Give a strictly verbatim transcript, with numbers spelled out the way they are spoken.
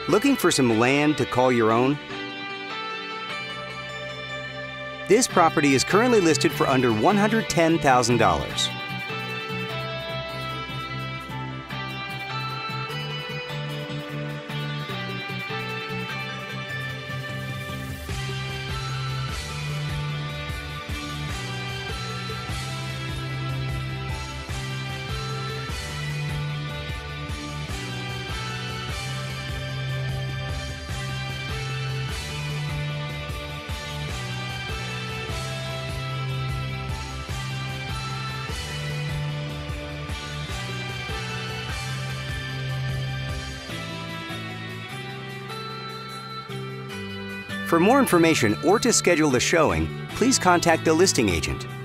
Looking for some land to call your own? This property is currently listed for under one hundred ten thousand dollars. For more information or to schedule a showing, please contact the listing agent.